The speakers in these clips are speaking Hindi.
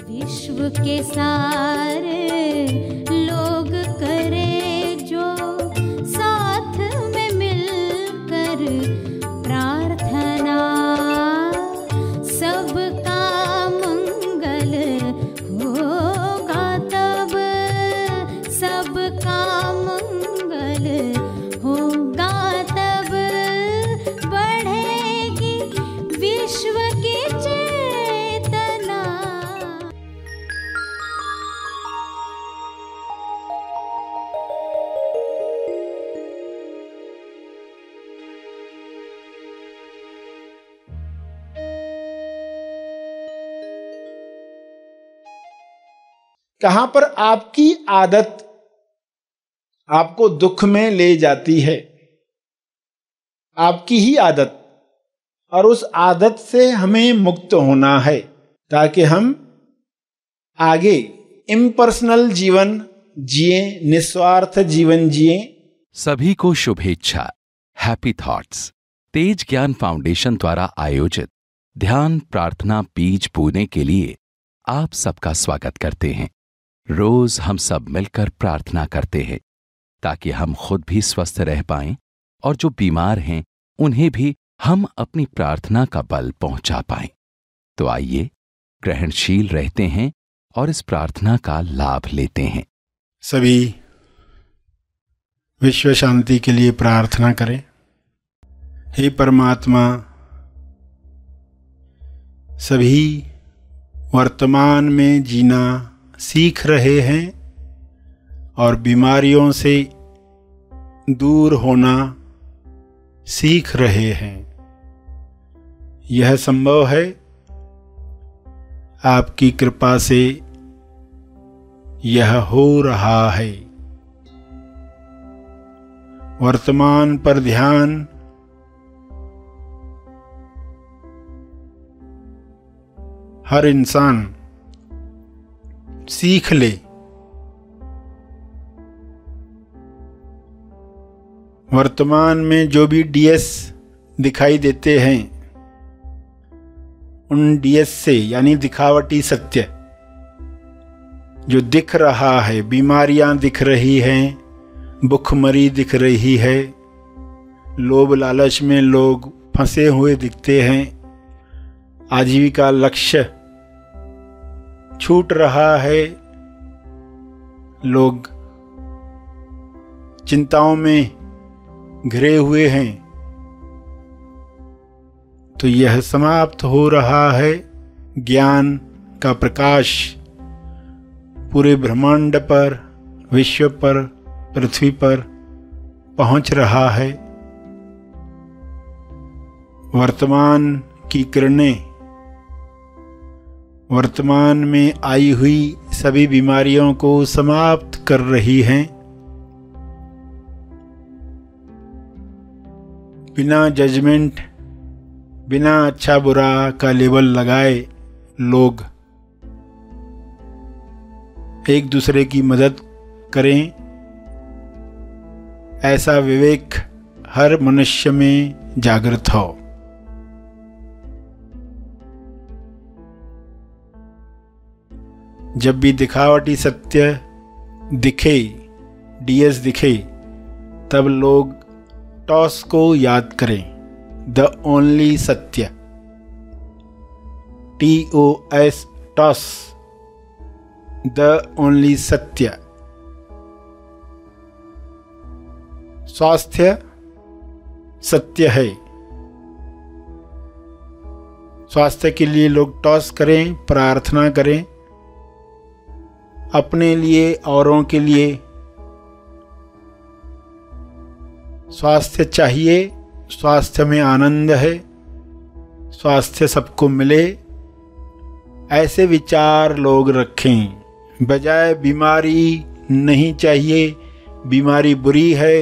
विश्व के सारे लोग करे जो साथ में मिलकर प्रार्थना, सबका मंगल होगा तब, सबका मंगल होगा तब, बढ़ेगी विश्व की चेतना। कहां पर आपकी आदत आपको दुख में ले जाती है, आपकी ही आदत, और उस आदत से हमें मुक्त होना है ताकि हम आगे इम्पर्सनल जीवन जिए, निस्वार्थ जीवन जिए। सभी को शुभेच्छा। हैप्पी थॉट्स तेज ज्ञान फाउंडेशन द्वारा आयोजित ध्यान प्रार्थना बीज बोने के लिए आप सबका स्वागत करते हैं। रोज हम सब मिलकर प्रार्थना करते हैं ताकि हम खुद भी स्वस्थ रह पाएं और जो बीमार हैं उन्हें भी हम अपनी प्रार्थना का बल पहुंचा पाएं। तो आइए ग्रहणशील रहते हैं और इस प्रार्थना का लाभ लेते हैं। सभी विश्व शांति के लिए प्रार्थना करें। हे परमात्मा, सभी वर्तमान में जीना सीख रहे हैं और बीमारियों से दूर होना सीख रहे हैं। यह संभव है आपकी कृपा से, यह हो रहा है। वर्तमान पर ध्यान, हर इंसान सीख ले। वर्तमान में जो भी डीएस दिखाई देते हैं, उन डीएस से यानी दिखावटी सत्य जो दिख रहा है, बीमारियां दिख रही हैं, भुखमरी दिख रही है, लोभ लालच में लोग फंसे हुए दिखते हैं, आजीविका लक्ष्य छूट रहा है, लोग चिंताओं में घिरे हुए हैं, तो यह समाप्त हो रहा है। ज्ञान का प्रकाश पूरे ब्रह्मांड पर, विश्व पर, पृथ्वी पर पहुंच रहा है। वर्तमान की किरणें वर्तमान में आई हुई सभी बीमारियों को समाप्त कर रही हैं। बिना जजमेंट, बिना अच्छा बुरा का लेबल लगाए लोग एक दूसरे की मदद करें, ऐसा विवेक हर मनुष्य में जागृत हो। जब भी दिखावटी सत्य दिखे, डीएस दिखे, तब लोग टॉस को याद करें, द ओनली सत्य, TOS, टॉस, द ओनली सत्य। स्वास्थ्य सत्य है। स्वास्थ्य के लिए लोग टॉस करें, प्रार्थना करें, अपने लिए, औरों के लिए। स्वास्थ्य चाहिए, स्वास्थ्य में आनंद है, स्वास्थ्य सबको मिले, ऐसे विचार लोग रखें। बजाय बीमारी नहीं चाहिए, बीमारी बुरी है,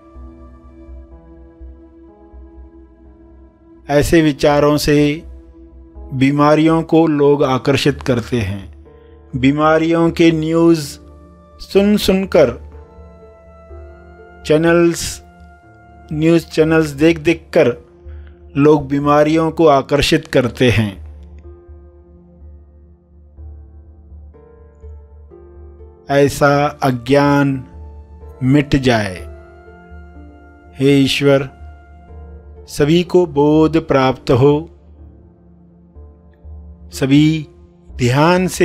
ऐसे विचारों से बीमारियों को लोग आकर्षित करते हैं। बीमारियों के न्यूज़ सुन सुनकर, न्यूज़ चैनल्स देख देख कर लोग बीमारियों को आकर्षित करते हैं। ऐसा अज्ञान मिट जाए। हे ईश्वर, सभी को बोध प्राप्त हो, सभी ध्यान से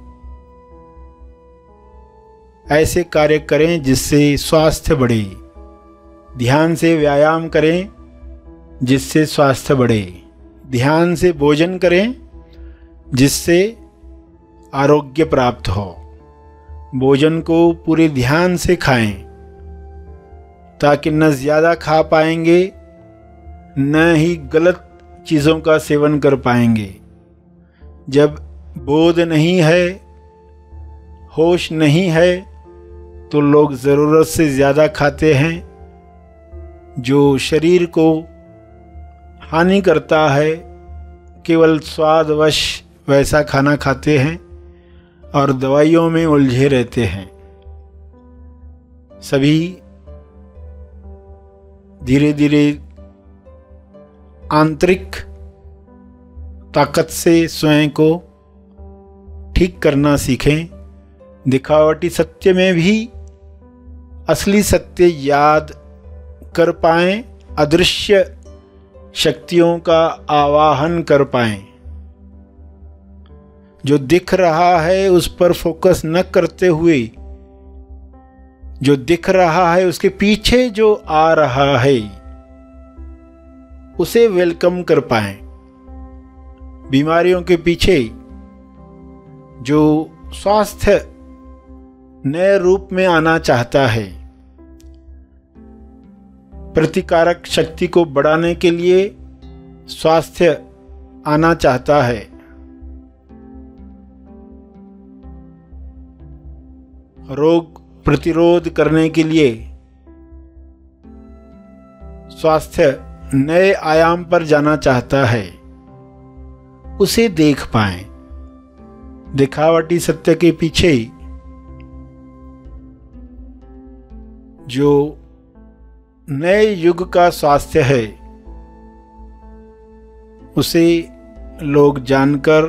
ऐसे कार्य करें जिससे स्वास्थ्य बढ़े, ध्यान से व्यायाम करें जिससे स्वास्थ्य बढ़े, ध्यान से भोजन करें जिससे आरोग्य प्राप्त हो। भोजन को पूरे ध्यान से खाएं ताकि न ज़्यादा खा पाएंगे न ही गलत चीज़ों का सेवन कर पाएंगे। जब बोध नहीं है, होश नहीं है, तो लोग ज़रूरत से ज़्यादा खाते हैं, जो शरीर को हानि करता है। केवल स्वादवश वैसा खाना खाते हैं और दवाइयों में उलझे रहते हैं। सभी धीरे धीरे आंतरिक ताकत से स्वयं को ठीक करना सीखें। दिखावटी सत्य में भी असली सत्य याद कर पाएं, अदृश्य शक्तियों का आवाहन कर पाएं। जो दिख रहा है उस पर फोकस न करते हुए, जो दिख रहा है उसके पीछे जो आ रहा है उसे वेलकम कर पाएं। बीमारियों के पीछे जो स्वास्थ्य नए रूप में आना चाहता है, प्रतिकारक शक्ति को बढ़ाने के लिए स्वास्थ्य आना चाहता है, रोग प्रतिरोध करने के लिए स्वास्थ्य नए आयाम पर जाना चाहता है, उसे देख पाएं। दिखावटी सत्य के पीछे जो नए युग का स्वास्थ्य है उसे लोग जानकर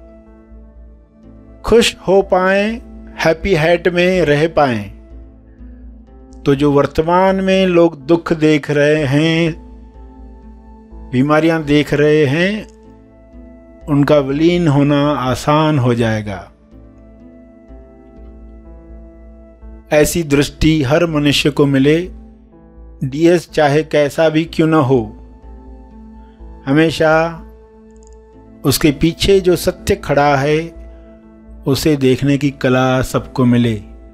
खुश हो पाएं, हैप्पी हैट में रह पाएं। तो जो वर्तमान में लोग दुख देख रहे हैं, बीमारियां देख रहे हैं, उनका विलीन होना आसान हो जाएगा। ऐसी दृष्टि हर मनुष्य को मिले, डीएस चाहे कैसा भी क्यों न हो, हमेशा उसके पीछे जो सत्य खड़ा है उसे देखने की कला सबको मिले।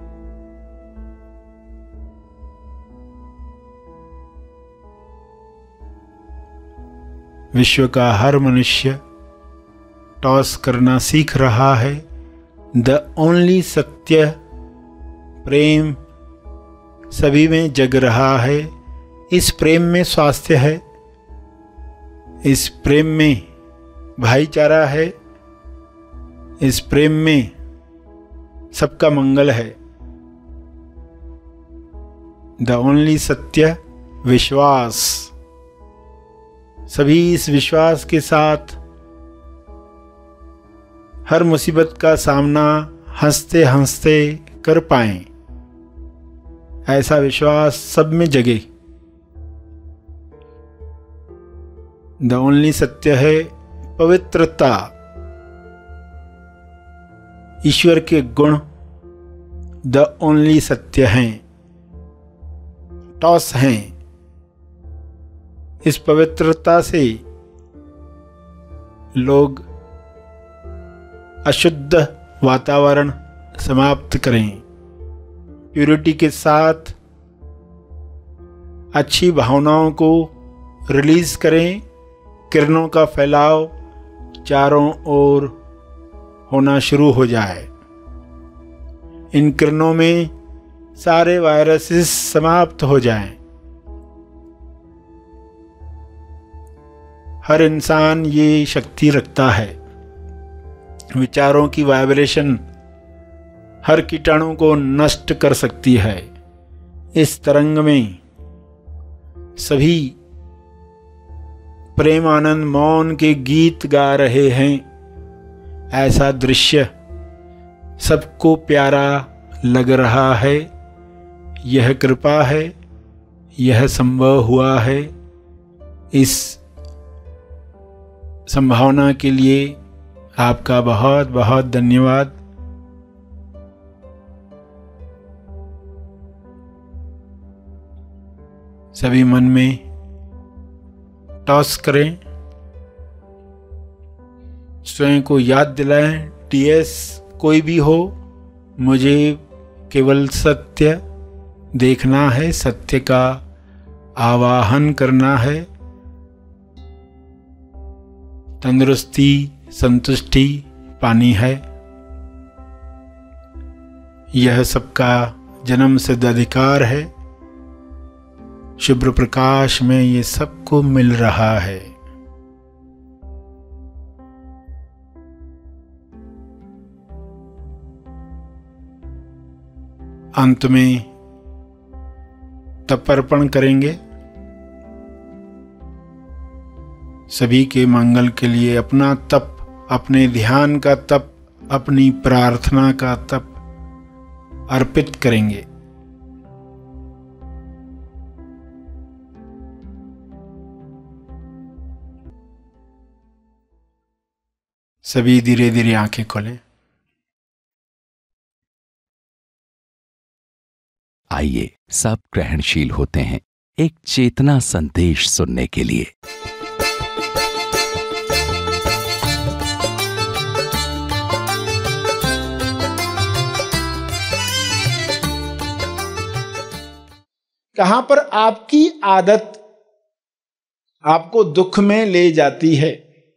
विश्व का हर मनुष्य टॉस करना सीख रहा है। द ओनली सत्य प्रेम सभी में जग रहा है। इस प्रेम में स्वास्थ्य है, इस प्रेम में भाईचारा है, इस प्रेम में सबका मंगल है। द ओनली सत्य विश्वास। सभी इस विश्वास के साथ हर मुसीबत का सामना हंसते हंसते कर पाएं, ऐसा विश्वास सब में जगे। द ओनली सत्य है पवित्रता। ईश्वर के गुण द ओनली सत्य हैं, टॉस हैं। इस पवित्रता से लोग अशुद्ध वातावरण समाप्त करें, प्यूरिटी के साथ अच्छी भावनाओं को रिलीज करें, किरणों का फैलाव चारों ओर होना शुरू हो जाए। इन किरणों में सारे वायरसेस समाप्त हो जाएं। हर इंसान ये शक्ति रखता है। विचारों की वाइब्रेशन हर कीटाणु को नष्ट कर सकती है। इस तरंग में सभी प्रेम आनंद मौन के गीत गा रहे हैं। ऐसा दृश्य सबको प्यारा लग रहा है, यह कृपा है, यह संभव हुआ है। इस संभावना के लिए आपका बहुत बहुत धन्यवाद। सभी मन में टॉस करें, स्वयं को याद दिलाएं, टीएस कोई भी हो, मुझे केवल सत्य देखना है, सत्य का आवाहन करना है। तंदुरुस्ती, संतुष्टि पानी है। यह सबका जन्म सिद्ध अधिकार है। शुभ्र प्रकाश में ये सबको मिल रहा है। अंत में तर्पण करेंगे। सभी के मंगल के लिए अपना तप, अपने ध्यान का तप, अपनी प्रार्थना का तप अर्पित करेंगे। सभी धीरे धीरे आंखें खोलें। आइए सब ग्रहणशील होते हैं एक चेतना संदेश सुनने के लिए। कहां पर आपकी आदत आपको दुख में ले जाती है,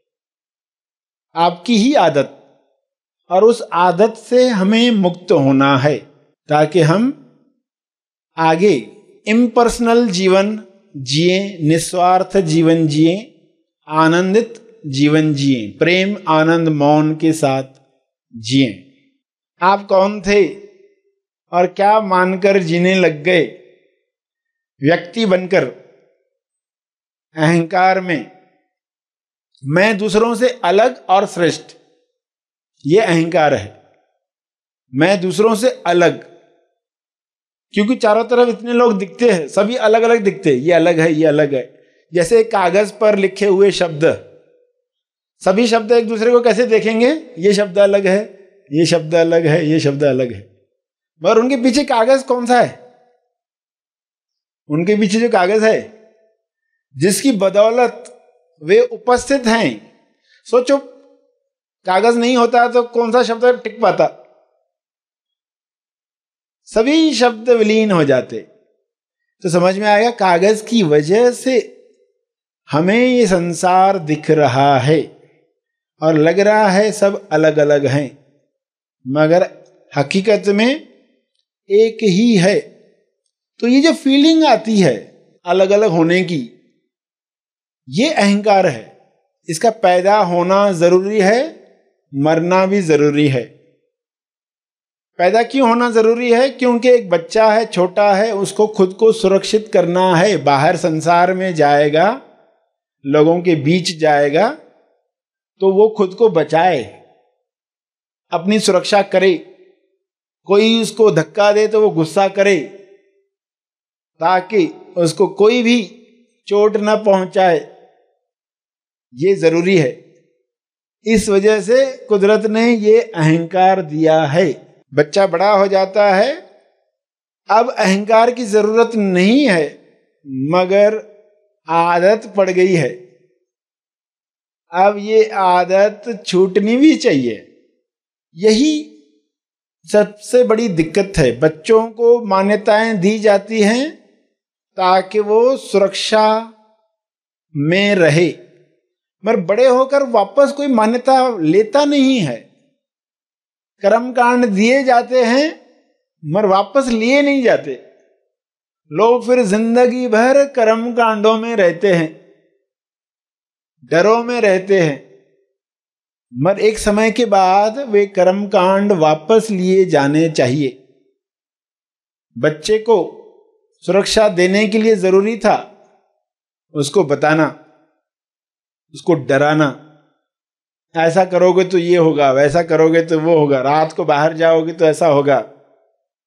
आपकी ही आदत, और उस आदत से हमें मुक्त होना है ताकि हम आगे इम्पर्सनल जीवन जिए, निस्वार्थ जीवन जिए, आनंदित जीवन जिए, प्रेम आनंद मौन के साथ जिए। आप कौन थे और क्या मानकर जीने लग गए? व्यक्ति बनकर अहंकार में मैं दूसरों से अलग और श्रेष्ठ, ये अहंकार है। मैं दूसरों से अलग, क्योंकि चारों तरफ इतने लोग दिखते हैं, सभी अलग अलग दिखते हैं, ये अलग है, ये अलग है। जैसे कागज पर लिखे हुए शब्द, सभी शब्द एक दूसरे को कैसे देखेंगे? ये शब्द अलग है, ये शब्द अलग है, ये शब्द अलग है, मगर उनके पीछे कागज कौन सा है? उनके पीछे जो कागज है जिसकी बदौलत वे उपस्थित हैं। सोचो, कागज नहीं होता तो कौन सा शब्द टिक पाता? सभी शब्द विलीन हो जाते। तो समझ में आएगा, कागज की वजह से हमें ये संसार दिख रहा है और लग रहा है सब अलग अलग हैं, मगर हकीकत में एक ही है। तो ये जो फीलिंग आती है अलग अलग होने की, ये अहंकार है। इसका पैदा होना जरूरी है, मरना भी जरूरी है। पैदा क्यों होना जरूरी है? क्योंकि एक बच्चा है, छोटा है, उसको खुद को सुरक्षित करना है। बाहर संसार में जाएगा, लोगों के बीच जाएगा, तो वो खुद को बचाए, अपनी सुरक्षा करे। कोई उसको धक्का दे तो वो गुस्सा करे, ताकि उसको कोई भी चोट न पहुंचाए। ये जरूरी है। इस वजह से कुदरत ने ये अहंकार दिया है। बच्चा बड़ा हो जाता है, अब अहंकार की जरूरत नहीं है, मगर आदत पड़ गई है। अब ये आदत छूटनी भी चाहिए। यही सबसे बड़ी दिक्कत है। बच्चों को मान्यताएं दी जाती हैं ताकि वो सुरक्षा में रहे, मगर बड़े होकर वापस कोई मान्यता लेता नहीं है। कर्मकांड दिए जाते हैं मगर वापस लिए नहीं जाते। लोग फिर जिंदगी भर कर्मकांडों में रहते हैं, डरों में रहते हैं, मगर एक समय के बाद वे कर्मकांड वापस लिए जाने चाहिए। बच्चे को सुरक्षा देने के लिए जरूरी था उसको बताना, उसको डराना, ऐसा करोगे तो ये होगा, वैसा करोगे तो वो होगा, रात को बाहर जाओगे तो ऐसा होगा।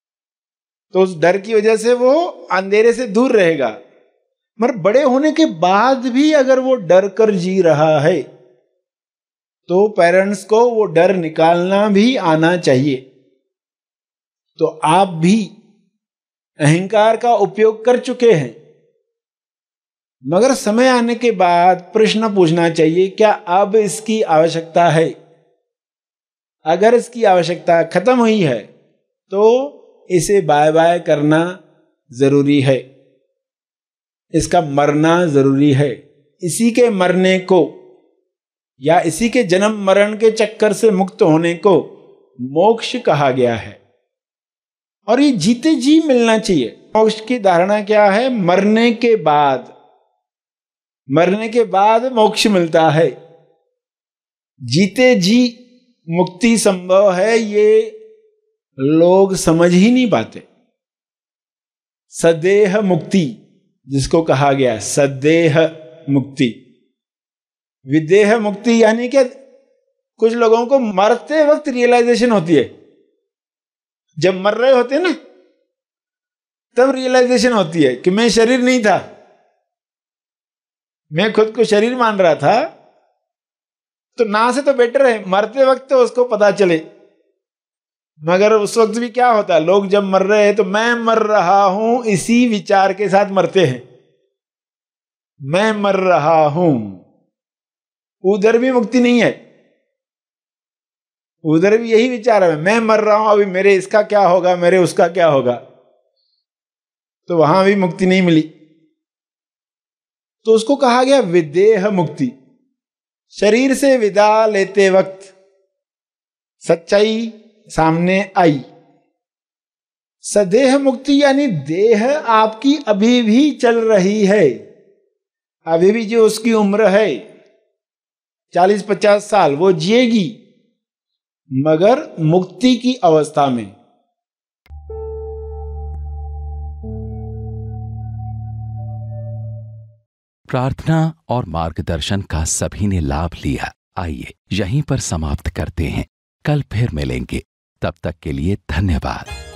तो उस डर की वजह से वो अंधेरे से दूर रहेगा। मगर बड़े होने के बाद भी अगर वो डर कर जी रहा है तो पेरेंट्स को वो डर निकालना भी आना चाहिए। तो आप भी अहंकार का उपयोग कर चुके हैं, मगर समय आने के बाद प्रश्न पूछना चाहिए, क्या अब इसकी आवश्यकता है? अगर इसकी आवश्यकता खत्म हुई है तो इसे बाय बाय करना जरूरी है, इसका मरना जरूरी है। इसी के मरने को या इसी के जन्म मरण के चक्कर से मुक्त होने को मोक्ष कहा गया है, और ये जीते जी मिलना चाहिए। मोक्ष की धारणा क्या है? मरने के बाद मोक्ष मिलता है। जीते जी मुक्ति संभव है, ये लोग समझ ही नहीं पाते। सदेह मुक्ति जिसको कहा गया है, सदेह मुक्ति। विदेह मुक्ति यानी कि कुछ लोगों को मरते वक्त रियलाइजेशन होती है। जब मर रहे होते हैं ना, तब रियलाइजेशन होती है कि मैं शरीर नहीं था, मैं खुद को शरीर मान रहा था। तो ना से तो बेटर है मरते वक्त तो उसको पता चले। मगर उस वक्त भी क्या होता है, लोग जब मर रहे हैं तो मैं मर रहा हूं इसी विचार के साथ मरते हैं, मैं मर रहा हूं। उधर भी मुक्ति नहीं है, उधर भी यही विचार है, मैं मर रहा हूं, अभी मेरे इसका क्या होगा, मेरे उसका क्या होगा। तो वहां भी मुक्ति नहीं मिली। तो उसको कहा गया विदेह मुक्ति। शरीर से विदा लेते वक्त सच्चाई सामने आई। सदेह मुक्ति यानी देह आपकी अभी भी चल रही है, अभी भी जो उसकी उम्र है 40-50 साल वो जिएगी, मगर मुक्ति की अवस्था में। प्रार्थना और मार्गदर्शन का सभी ने लाभ लिया। आइए यहीं पर समाप्त करते हैं, कल फिर मिलेंगे। तब तक के लिए धन्यवाद।